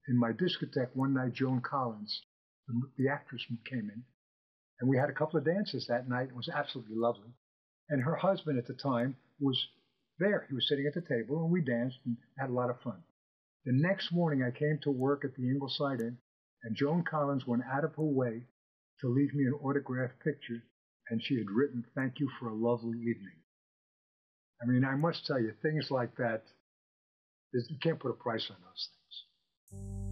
in my discotheque one night, Joan Collins, the actress, came in, and we had a couple of dances that night. It was absolutely lovely. And her husband at the time was there. He was sitting at the table, and we danced and had a lot of fun. The next morning, I came to work at the Ingleside Inn, and Joan Collins went out of her way to leave me an autographed picture, and she had written, "Thank you for a lovely evening." I mean, I must tell you, things like that, you can't put a price on those things.